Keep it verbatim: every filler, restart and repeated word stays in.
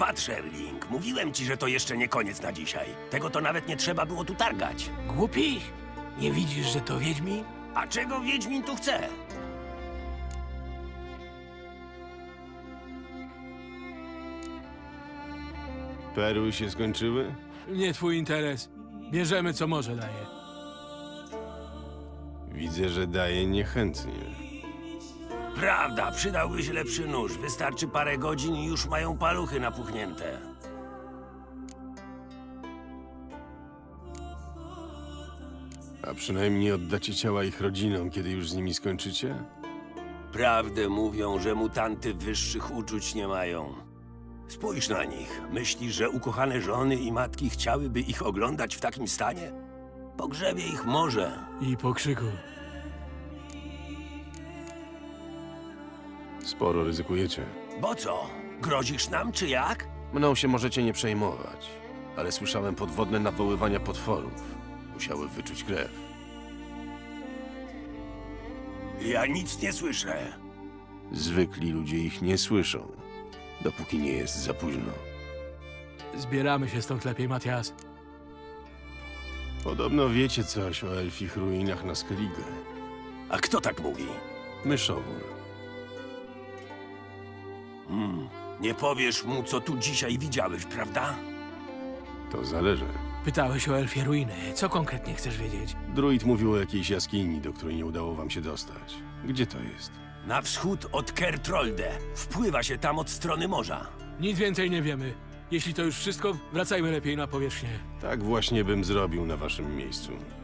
Patrz, Erling, mówiłem ci, że to jeszcze nie koniec na dzisiaj. Tego to nawet nie trzeba było tu targać. Głupi? Nie widzisz, że to Wiedźmin? A czego Wiedźmin tu chce? Perły się skończyły? Nie twój interes. Bierzemy, co może daje. Widzę, że daje niechętnie. Prawda, przydałby się lepszy nóż. Wystarczy parę godzin i już mają paluchy napuchnięte. A przynajmniej oddacie ciała ich rodzinom, kiedy już z nimi skończycie? Prawdę mówią, że mutanty wyższych uczuć nie mają. Spójrz na nich. Myślisz, że ukochane żony i matki chciałyby ich oglądać w takim stanie? Pogrzebie ich może. I po krzyku. Sporo ryzykujecie. Bo co? Grozisz nam, czy jak? Mną się możecie nie przejmować, ale słyszałem podwodne nawoływania potworów. Musiały wyczuć krew. Ja nic nie słyszę. Zwykli ludzie ich nie słyszą, dopóki nie jest za późno. Zbieramy się stąd lepiej, Matias. Podobno wiecie coś o elfich ruinach na Skellige. A kto tak mówi? Myszowór. Hmm. Nie powiesz mu, co tu dzisiaj widziałeś, prawda? To zależy. Pytałeś o elfie ruiny. Co konkretnie chcesz wiedzieć? Druid mówił o jakiejś jaskini, do której nie udało wam się dostać. Gdzie to jest? Na wschód od Kertrolde. Wpływa się tam od strony morza. Nic więcej nie wiemy. Jeśli to już wszystko, wracajmy lepiej na powierzchnię. Tak właśnie bym zrobił na waszym miejscu.